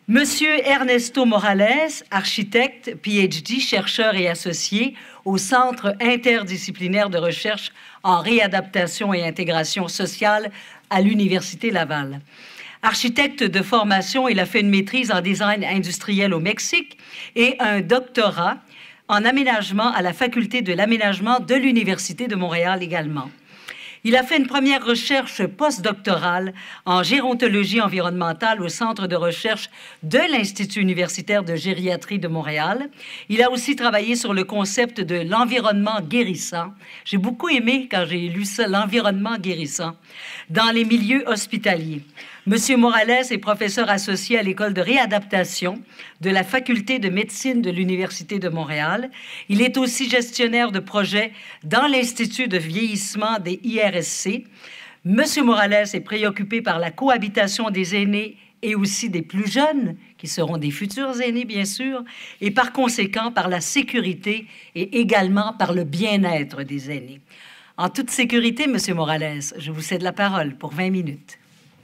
Monsieur Ernesto Morales, architecte, PhD, chercheur et associé au Centre interdisciplinaire de recherche en réadaptation et intégration sociale à l'Université Laval. Architecte de formation, il a fait une maîtrise en design industriel au Mexique et un doctorat en aménagement à la Faculté de l'aménagement de l'Université de Montréal également. Il a fait une première recherche postdoctorale en gérontologie environnementale au Centre de recherche de l'Institut universitaire de gériatrie de Montréal. Il a aussi travaillé sur le concept de l'environnement guérissant. J'ai beaucoup aimé quand j'ai lu ça, l'environnement guérissant, dans les milieux hospitaliers. Monsieur Morales est professeur associé à l'École de réadaptation de la Faculté de médecine de l'Université de Montréal. Il est aussi gestionnaire de projets dans l'Institut de vieillissement des IRSC. Monsieur Morales est préoccupé par la cohabitation des aînés et aussi des plus jeunes, qui seront des futurs aînés, bien sûr, et par conséquent par la sécurité et également par le bien-être des aînés. En toute sécurité, Monsieur Morales, je vous cède la parole pour 20 minutes.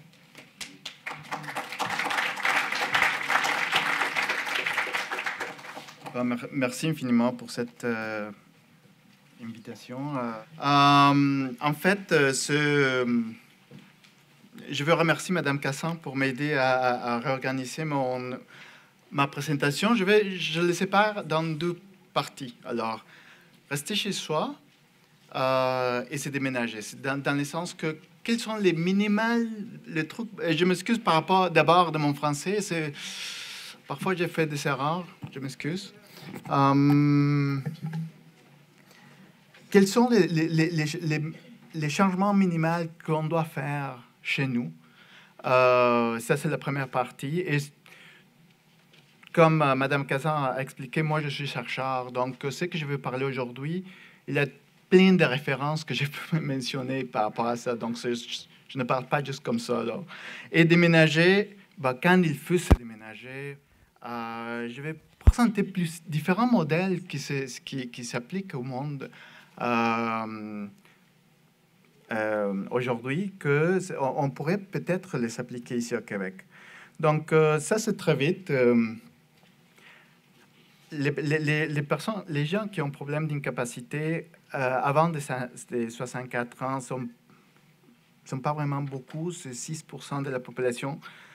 Merci infiniment pour cette invitation. En fait, je veux remercier Madame Cassan pour m'aider à réorganiser ma présentation. Je le sépare dans deux parties. Alors, rester chez soi et se déménager. C'est dans le sens que quels sont les minimales, les trucs. Je m'excuse par rapport d'abord de mon français. Parfois, j'ai fait des erreurs. Je m'excuse. Quels sont les changements minimaux qu'on doit faire chez nous? Ça, c'est la première partie. Et comme Madame Cassan a expliqué, moi, je suis chercheur. Donc, ce que je veux parler aujourd'hui, il y a plein de références que je peux mentionner par rapport à ça. Donc, je ne parle pas juste comme ça. Là. Et déménager, quand il faut se déménager, je vais présenter différents modèles qui s'appliquent au monde aujourd'hui, qu'on pourrait peut-être les appliquer ici au Québec. Donc, ça, c'est très vite. Les gens qui ont problème d'incapacité avant de 64 ans sont pas vraiment beaucoup, c'est 6% de la population.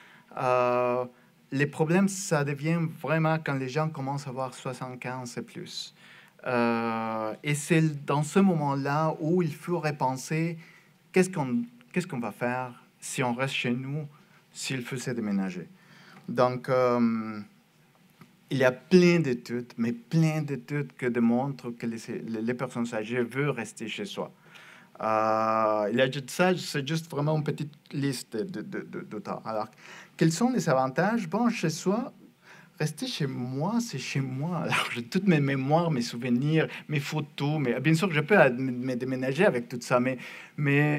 Les problèmes, ça devient vraiment quand les gens commencent à avoir 75 et plus. Et c'est dans ce moment-là où il faut repenser qu'est-ce qu'on va faire si on reste chez nous, s'il faut se déménager. Donc, il y a plein d'études, mais plein d'études qui démontrent que les personnes âgées veulent rester chez soi. Il y a ça, c'est juste vraiment une petite liste de temps. Alors, quels sont les avantages? Bon, chez soi, rester chez moi, c'est chez moi. Alors, j'ai toutes mes mémoires, mes souvenirs, mes photos. Mais bien sûr, je peux me déménager avec tout ça, mais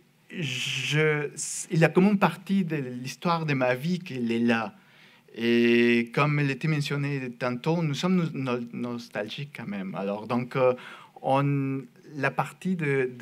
il y a comme une partie de l'histoire de ma vie qui est là. Et comme il était mentionné tantôt, nous sommes nostalgiques quand même. Alors, donc, la partie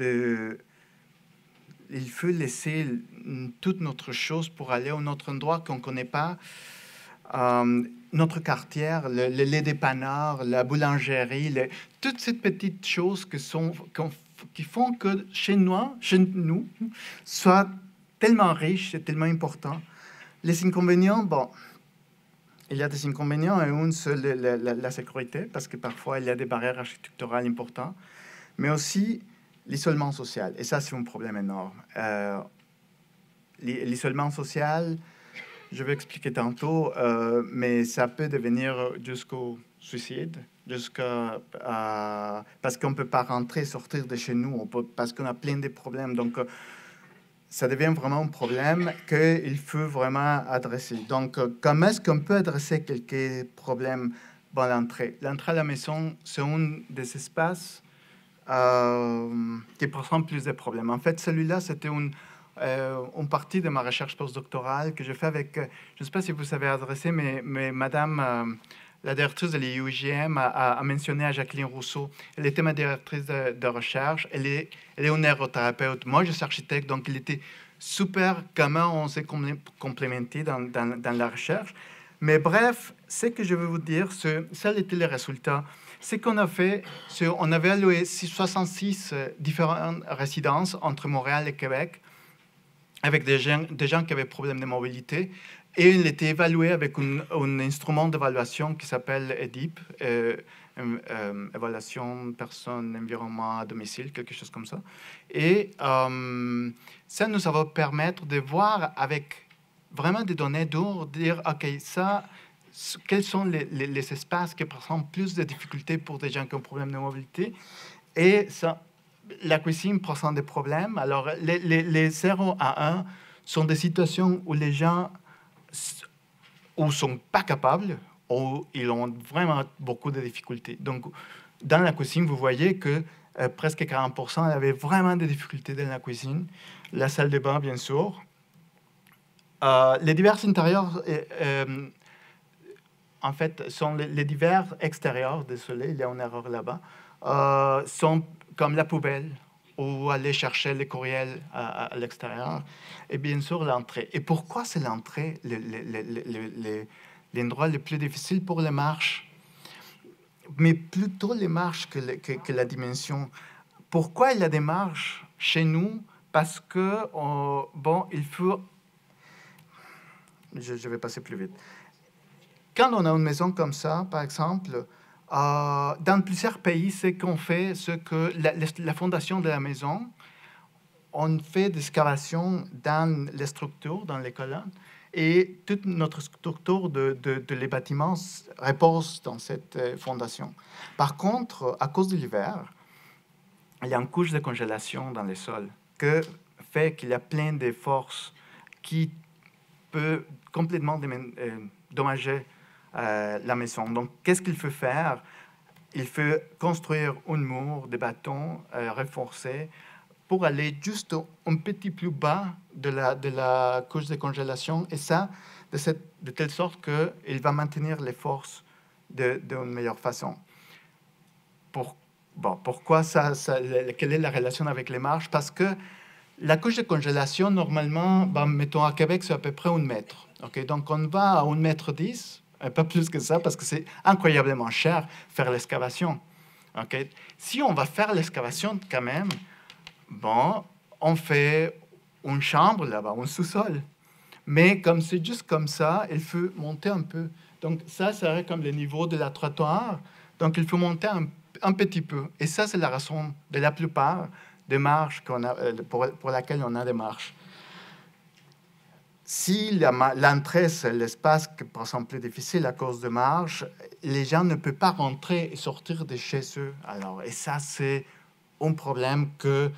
il faut laisser toute notre chose pour aller à un autre endroit qu'on ne connaît pas. Notre quartier, le lait dépanneur, la boulangerie, toutes ces petites choses qui font que chez nous, soit tellement riche et tellement important. Les inconvénients, bon, il y a des inconvénients, et une, c'est la sécurité, parce que parfois, il y a des barrières architecturales importantes, mais aussi l'isolement social. Et ça, c'est un problème énorme. L'isolement social, je vais expliquer tantôt, mais ça peut devenir jusqu'au suicide, parce qu'on ne peut pas rentrer, sortir de chez nous, parce qu'on a plein de problèmes. Donc, ça devient vraiment un problème qu'il faut vraiment adresser. Donc, comment est-ce qu'on peut adresser quelques problèmes? Bon, l'entrée à la maison, c'est un des espaces qui présente plus de problèmes. En fait, celui-là, c'était une partie de ma recherche postdoctorale que je fais avec, je ne sais pas si vous savez adresser, mais Madame, la directrice de l'IUGM, a mentionné à Jacqueline Rousseau. Elle était ma directrice de recherche. Elle est une neurothérapeute. Moi, je suis architecte, donc il était super comment on s'est complémenté dans la recherche. Mais bref, ce que je veux vous dire, ça étaient les résultats. Ce qu'on a fait, on avait alloué 66 différentes résidences entre Montréal et Québec, avec des gens qui avaient problème de mobilité. Et il était évalué avec un instrument d'évaluation qui s'appelle EDIP, évaluation personne, environnement à domicile, quelque chose comme ça. Et ça nous va permettre de voir avec vraiment des données dures, dire, OK, ça, quels sont les espaces qui présentent plus de difficultés pour des gens qui ont un problème de mobilité. Et ça, la cuisine présente des problèmes. Alors, les 0 à 1 sont des situations où les gens ou sont pas capables, ou ils ont vraiment beaucoup de difficultés. Donc, dans la cuisine, vous voyez que presque 40% avaient vraiment des difficultés dans la cuisine. La salle de bain, bien sûr. Les divers intérieurs, en fait, sont les divers extérieurs, désolé, il y a une erreur là-bas, sont comme la poubelle, ou aller chercher les courriels à l'extérieur, et bien sûr l'entrée. Et pourquoi c'est l'entrée l'endroit le plus difficile pour les marches? Mais plutôt les marches que la dimension. Pourquoi il y a des marches chez nous? Parce que, bon, il faut... Je vais passer plus vite. Quand on a une maison comme ça, par exemple, dans plusieurs pays, ce qu'on fait, c'est que la fondation de la maison, on fait des excavations dans les structures, dans les colonnes, et toute notre structure de les bâtiments repose dans cette fondation. Par contre, à cause de l'hiver, il y a une couche de congélation dans les sols qui fait qu'il y a plein de forces qui peuvent complètement dommager la maison. Donc, qu'est-ce qu'il faut faire? Il faut construire un mur de bâton renforcé pour aller juste un petit plus bas de la couche de congélation, et ça, de telle sorte qu'il va maintenir les forces d'une meilleure façon. Pourquoi ça, quelle est la relation avec les marches? Parce que la couche de congélation, normalement, mettons à Québec, c'est à peu près 1 mètre. Okay? Donc, on va à 1,10 mètre, pas plus que ça, parce que c'est incroyablement cher faire l'excavation. Okay? Si on va faire l'excavation quand même, bon, on fait une chambre là-bas, un sous-sol. Mais comme c'est juste comme ça, il faut monter un peu. Donc ça serait comme le niveau de la trottoir. Donc il faut monter un petit peu. Et ça, c'est la raison de la plupart des marches pour laquelle on a des marches. Si l'entrée, c'est l'espace qui est plus difficile à cause de marches, les gens ne peuvent pas rentrer et sortir de chez eux. Alors, et ça, c'est un problème que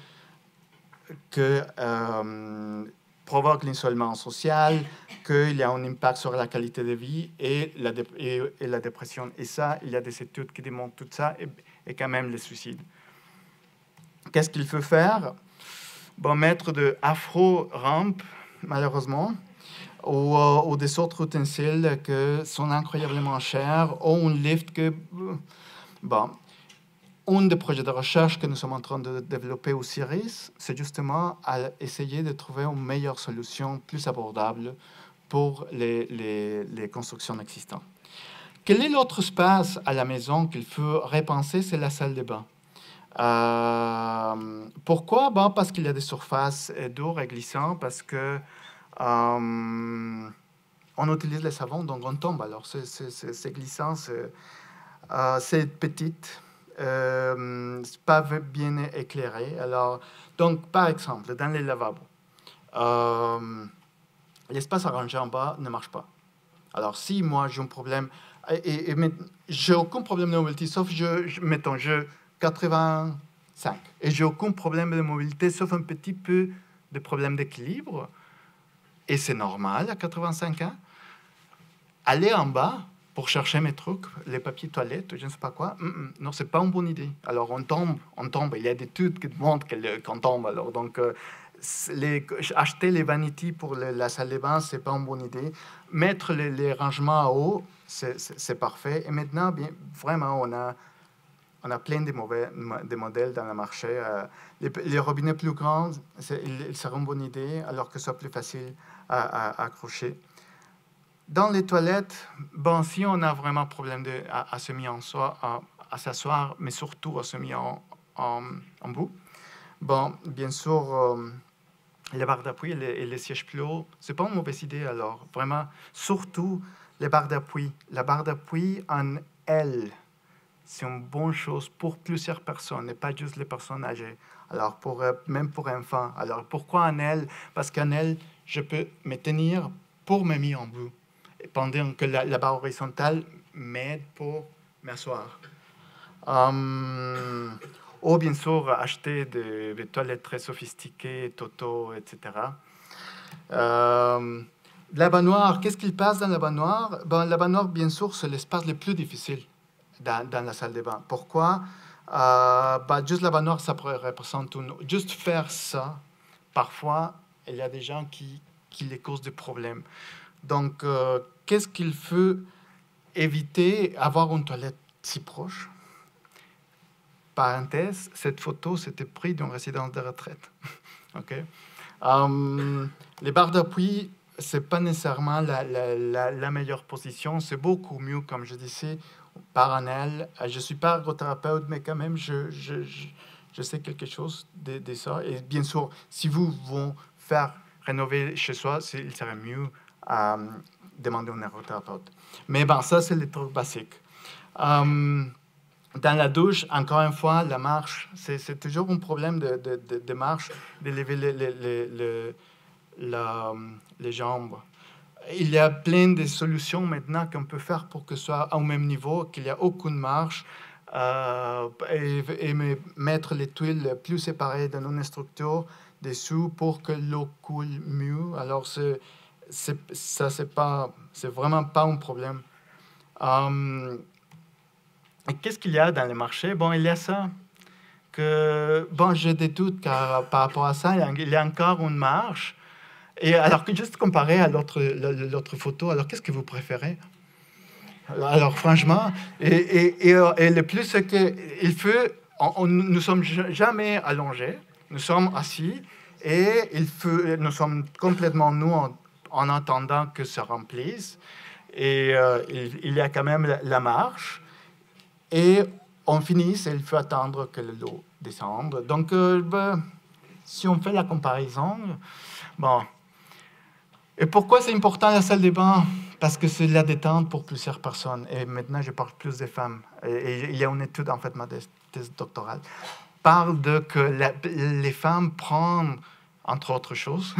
provoque l'isolement social, qu'il y a un impact sur la qualité de vie et la dépression. Et ça, il y a des études qui démontrent tout ça, et quand même les suicides. Qu'est-ce qu'il faut faire? Bon, mettre de afro-rampes, malheureusement, ou des autres ustensiles qui sont incroyablement chers, ou un lift que... Bon, un des projets de recherche que nous sommes en train de développer au CIRIS, c'est justement à essayer de trouver une meilleure solution, plus abordable pour les constructions existantes. Quel est l'autre espace à la maison qu'il faut repenser? C'est la salle de bain. Pourquoi? Bon, parce qu'il y a des surfaces dures et glissantes, parce que on utilise les savons, donc on tombe. Alors, c'est glissant, c'est petite. Pas bien éclairé. Alors, donc, par exemple, dans les lavabos, l'espace arrangé en bas ne marche pas. Alors, si moi j'ai un problème, et j'ai aucun problème de mobilité, sauf, mettons, je 85, et j'ai aucun problème de mobilité, sauf un petit peu de problème d'équilibre, et c'est normal à 85 ans, aller en bas pour chercher mes trucs, les papiers toilettes, je ne sais pas quoi, non, c'est pas une bonne idée. Alors, on tombe. Il y a des études qui montrent qu'on tombe. Alors, donc, acheter les vanities pour la salle de bain, c'est pas une bonne idée. Mettre les rangements à eau, c'est parfait. Et maintenant, bien, vraiment, on a plein de modèles dans le marché. Les robinets plus grands, ils seront une bonne idée, alors que ce soit plus facile à accrocher. Dans les toilettes, bon, si on a vraiment problème à se mettre à s'asseoir, mais surtout à se mettre en bout, bon, bien sûr, les barres d'appui et les sièges plus hauts, c'est pas une mauvaise idée alors. Vraiment, surtout les barres d'appui. La barre d'appui en L, c'est une bonne chose pour plusieurs personnes et pas juste les personnes âgées. Alors, même pour enfants. Alors, pourquoi en L? Parce qu'en L, je peux me tenir pour me mettre en bout. Pendant que la barre horizontale m'aide pour m'asseoir. Ou bien sûr, acheter des toilettes très sophistiquées, Toto, etc. La baignoire, qu'est-ce qu'il passe dans la baignoire? Ben, la baignoire, bien sûr, c'est l'espace le plus difficile dans la salle de bain. Pourquoi? Juste la baignoire, ça représente juste faire ça, parfois, il y a des gens qui les causent des problèmes. Donc, qu'est-ce qu'il faut éviter? Avoir une toilette si proche. Parenthèse, cette photo, c'était prise d'une résidence de retraite. Okay? Les barres d'appui, ce n'est pas nécessairement la meilleure position. C'est beaucoup mieux, comme je disais, par en L. Je ne suis pas ergothérapeute, mais quand même, je sais quelque chose de ça. Et bien sûr, si vous voulez faire rénover chez soi, il serait mieux demander un ergothérapeute. Mais bon, ça, c'est les trucs basiques. Dans la douche, encore une fois, la marche, c'est toujours un problème de marche, de lever les jambes. Il y a plein de solutions maintenant qu'on peut faire pour que ce soit au même niveau, qu'il n'y a aucune marche, et mettre les tuiles plus séparées dans une structure dessous pour que l'eau coule mieux. Alors, c'est vraiment pas un problème. Qu'est-ce qu'il y a dans les marchés? Bon, il y a ça. Bon, j'ai des doutes car par rapport à ça, il y a encore une marche. Et alors, juste comparé à l'autre photo, alors qu'est-ce que vous préférez? Alors, franchement, et le plus, c'est que nous ne sommes jamais allongés, nous sommes assis, et nous sommes complètement nus en attendant que ça remplisse. Et il y a quand même la marche. Et on finit, il faut attendre que l'eau descende. Donc, si on fait la comparaison, bon. Et pourquoi c'est important la salle de bain? Parce que c'est la détente pour plusieurs personnes. Et maintenant, je parle plus des femmes. Et il y a une étude, en fait, ma thèse doctorale, parle de que les femmes prennent, entre autres choses,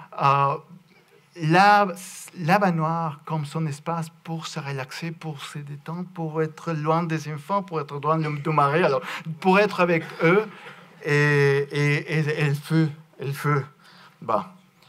la baignoire comme son espace pour se relaxer, pour se détendre, pour être loin des enfants, pour être loin du mari, alors pour être avec eux et le feu. Bon.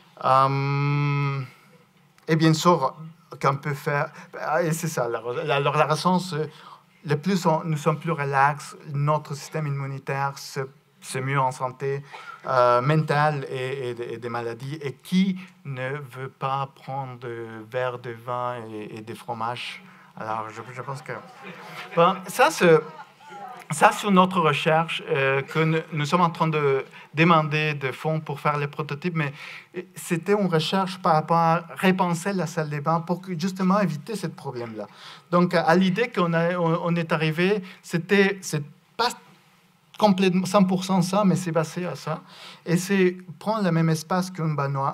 Et bien sûr, qu'on peut faire, et c'est ça, la raison, c'est le plus nous sommes plus relax, notre système immunitaire c'est mieux en santé mentale et des maladies. Et qui ne veut pas prendre de verre de vin et des fromages? Alors, je pense que... Bon, ça, c'est notre recherche que nous sommes en train de demander de fonds pour faire les prototypes, mais c'était une recherche par rapport à repenser la salle de bain pour justement éviter ce problème-là. Donc, à l'idée qu'on est arrivé, c'est pas complètement 100% ça, mais c'est basé à ça. Et c'est prendre le même espace qu'une baignoire,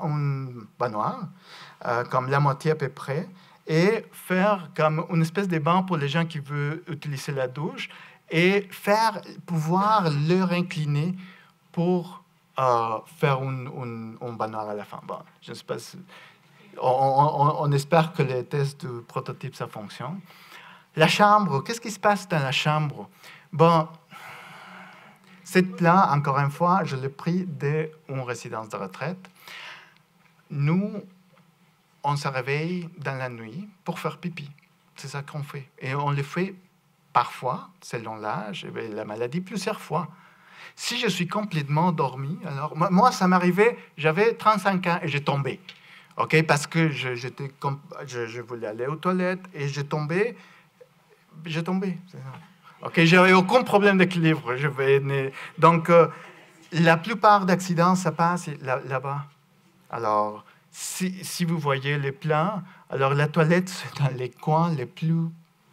comme la moitié à peu près, et faire comme une espèce de banc pour les gens qui veulent utiliser la douche, et pouvoir leur incliner pour faire une baignoire à la fin. Bon, je ne sais pas si... On espère que les tests de prototype, ça fonctionne. La chambre, qu'est-ce qui se passe dans la chambre? Bon, cette plan, encore une fois, je l'ai pris d'une résidence de retraite. Nous, on se réveille dans la nuit pour faire pipi. C'est ça qu'on fait. Et on le fait parfois, selon l'âge et la maladie, plusieurs fois. Si je suis complètement endormi, alors moi, ça m'arrivait, j'avais 35 ans et j'ai tombé. Okay? Parce que je voulais aller aux toilettes et j'ai tombé. C'est ça. Okay? J'avais aucun problème d'équilibre. Donc, la plupart d'accidents, ça passe là-bas. Alors, si vous voyez les plans, alors la toilette, c'est dans les coins les plus...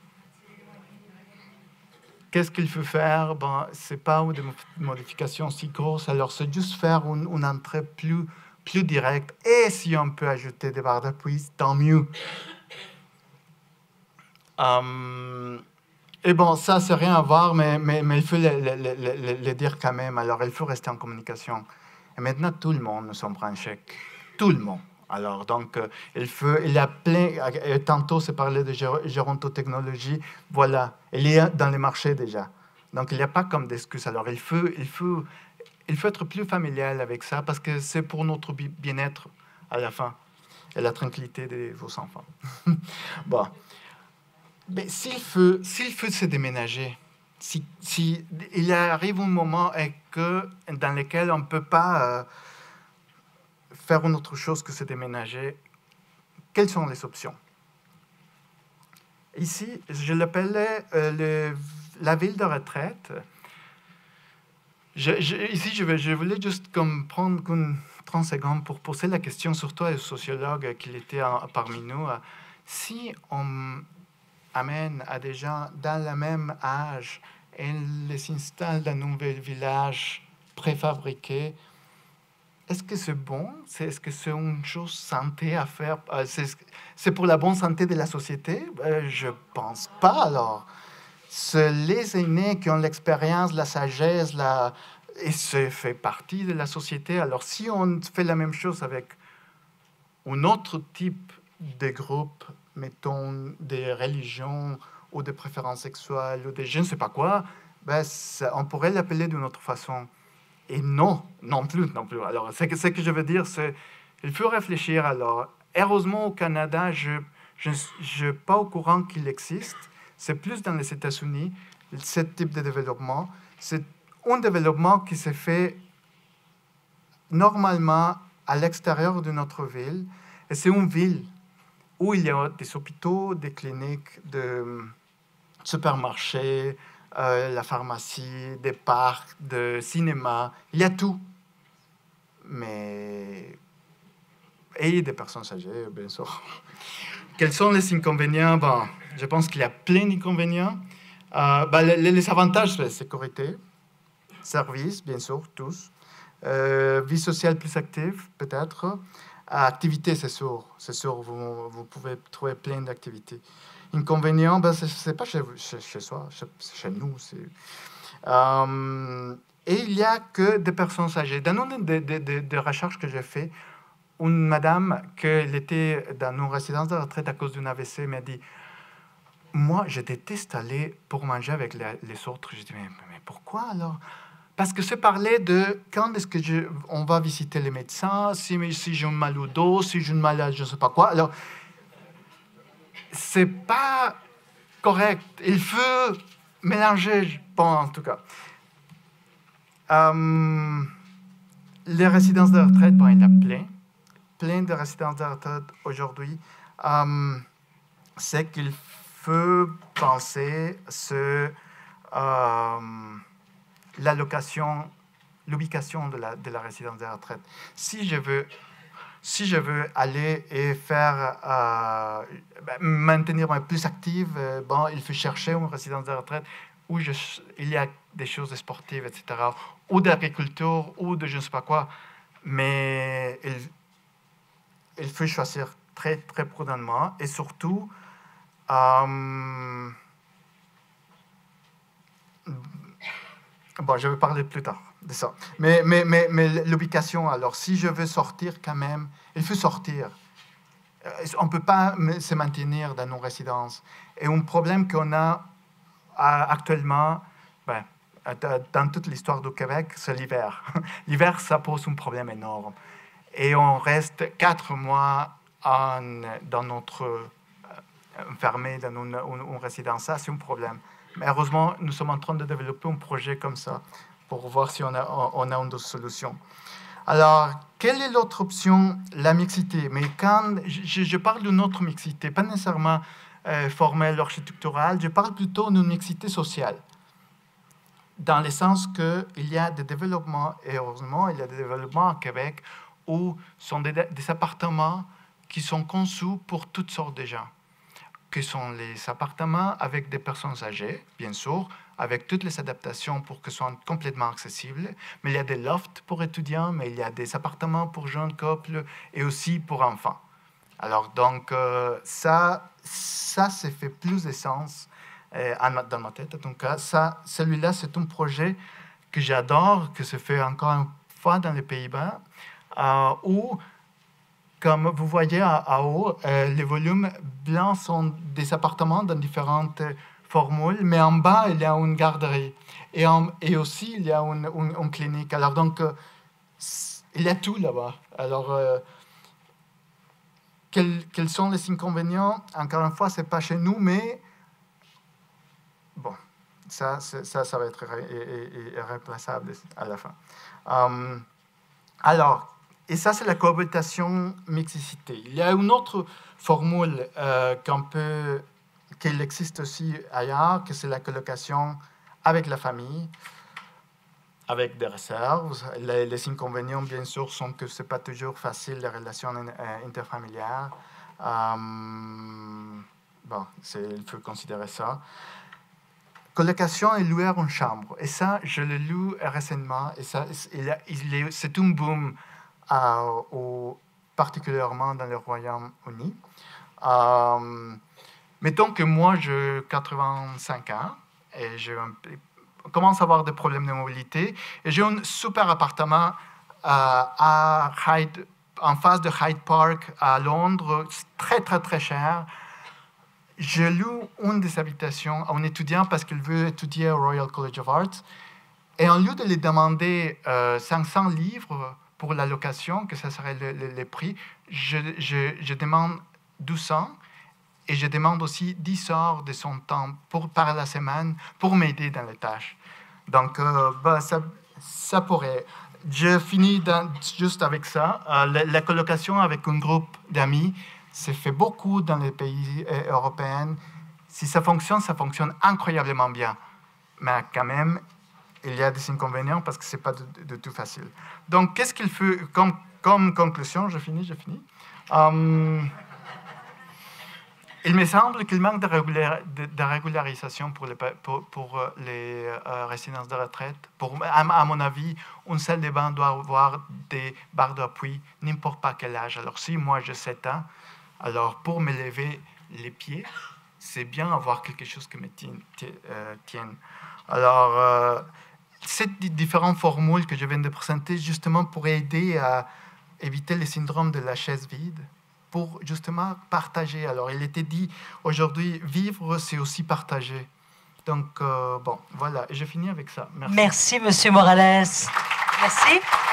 Qu'est-ce qu'il faut faire? Bon, ce n'est pas une modification si grosse, alors c'est juste faire une entrée plus directe. Et si on peut ajouter des barres d'appui, tant mieux. Et bon, ça, c'est rien à voir, mais il faut le dire quand même. Alors, il faut rester en communication. Et maintenant, tout le monde nous sommes branchés. Tout le monde. Alors, donc, il y a plein... Tantôt, c'est parlé de gérontotechnologie. Voilà, il y a dans les marchés déjà. Donc, il n'y a pas comme d'excuse. Alors, il faut être plus familial avec ça parce que c'est pour notre bien-être à la fin et la tranquillité de vos enfants. Bon. Mais s'il faut se déménager, si il arrive un moment dans lequel on ne peut pas faire une autre chose que se déménager, quelles sont les options? Ici, je l'appelais la ville de retraite. Ici, je voulais juste prendre 30 secondes pour poser la question, surtout aux sociologues qui étaient parmi nous. Si on amène à des gens dans le même âge et les installe dans un nouvel village préfabriqué, est-ce que c'est bon? Est-ce que c'est une chose santé à faire? C'est pour la bonne santé de la société? Je ne pense pas, alors. C'est les aînés qui ont l'expérience, la sagesse, et ça fait partie de la société. Alors, si on fait la même chose avec un autre type de groupe, mettons des religions ou des préférences sexuelles ou des je ne sais pas quoi, on pourrait l'appeler d'une autre façon. Et non plus. Alors, ce que je veux dire, c'est il faut réfléchir. Alors, heureusement, au Canada, je ne suis pas au courant qu'il existe. C'est plus dans les États-Unis, ce type de développement. C'est un développement qui se fait normalement à l'extérieur de notre ville. Et c'est une ville où il y a des hôpitaux, des cliniques, des supermarchés, la pharmacie, des parcs, des cinémas. Il y a tout. Et des personnes âgées, bien sûr. Quels sont les inconvénients? Bon, je pense qu'il y a plein d'inconvénients. Les avantages, c'est la sécurité, services, bien sûr, tous. Vie sociale plus active, peut-être. Activité, c'est sûr. Vous pouvez trouver plein d'activités. Inconvénients, ce n'est pas chez soi, chez nous. Et il n'y a que des personnes âgées. Dans une des recherches que j'ai faites, une madame qui était dans une résidence de retraite à cause d'une AVC m'a dit « Moi, je déteste aller pour manger avec les autres. » Je dis « Mais pourquoi alors ?» Parce que se parlait de quand est-ce que on va visiter les médecins, si j'ai un mal au dos, si j'ai un mal je ne sais pas quoi. Alors, c'est pas correct. Il faut mélanger, bon, en tout cas. Les résidences de retraite, il y a plein de résidences de retraite aujourd'hui. C'est qu'il faut penser sur l'ubication de la résidence de retraite. Si je veux aller et faire maintenir plus active, il faut chercher une résidence de retraite où il y a des choses sportives, etc., ou d'agriculture, ou de je ne sais pas quoi. Mais il faut choisir très, très prudemment et surtout je vais parler plus tard de ça. Mais l'ubication, alors, si je veux sortir quand même, il faut sortir. On ne peut pas se maintenir dans nos résidences. Et un problème qu'on a actuellement, dans toute l'histoire du Québec, c'est l'hiver. L'hiver, ça pose un problème énorme. Et on reste 4 mois enfermé dans une résidence. Ça, c'est un problème. Mais heureusement, nous sommes en train de développer un projet comme ça pour voir si on a une autre solution. Alors, quelle est l'autre option? La mixité. Mais quand je parle d'une autre mixité, pas nécessairement formelle, architecturale, je parle plutôt d'une mixité sociale. Dans le sens qu'il y a des développements, et heureusement, il y a des développements au Québec où sont des appartements qui sont conçus pour toutes sortes de gens, que sont les appartements avec des personnes âgées, bien sûr, avec toutes les adaptations pour que ce soit complètement accessible. Mais il y a des lofts pour étudiants, mais il y a des appartements pour jeunes couples et aussi pour enfants. Alors, donc, ça fait plus de sens dans ma tête. Donc, celui-là, c'est un projet que j'adore, que se fait encore une fois dans les Pays-Bas, où, comme vous voyez en haut, les volumes blancs sont des appartements dans différentes formules, mais en bas, il y a une garderie. Et aussi, il y a une clinique. Alors, donc, il y a tout là-bas. Alors, quels sont les inconvénients? Encore une fois, ce n'est pas chez nous, mais bon, ça va être irréplaçable à la fin. Alors, et ça, c'est la cohabitation mixicité. Il y a une autre formule qu'il existe aussi ailleurs, que c'est la colocation avec la famille, avec des réserves. Les inconvénients, bien sûr, sont que ce n'est pas toujours facile, les relations interfamiliales. Bon, il faut considérer ça. Colocation et louer une chambre. Et ça, je l'ai lu récemment. Et ça, c'est un boom, particulièrement dans le Royaume-Uni. Mettons que moi, j'ai 85 ans et je commence à avoir des problèmes de mobilité. Et j'ai un super appartement en face de Hyde Park à Londres, très, très, très cher. Je loue une des habitations à un étudiant parce qu'il veut étudier au Royal College of Arts. Et en lieu de lui demander 500 livres pour la location, que ça serait le prix, je demande 200. Et je demande aussi 10 heures de son temps par la semaine pour m'aider dans les tâches. Donc, ça pourrait. Je finis juste avec ça. La colocation avec un groupe d'amis, c'est fait beaucoup dans les pays européens. Si ça fonctionne incroyablement bien. Mais quand même, il y a des inconvénients parce que ce n'est pas de tout facile. Donc, qu'est-ce qu'il faut comme conclusion? Je finis. Il me semble qu'il manque de régularisation pour les résidences de retraite. À mon avis, une salle de bain doit avoir des barres d'appui, n'importe pas quel âge. Alors, si moi j'ai 7 ans, alors pour me lever les pieds, c'est bien avoir quelque chose qui me tienne. Alors, ces différentes formules que je viens de présenter, justement pour aider à éviter le syndrome de la chaise vide, pour justement partager. Alors, il était dit, aujourd'hui, vivre, c'est aussi partager. Donc, bon, voilà, et je finis avec ça. Merci, Monsieur Morales. Merci.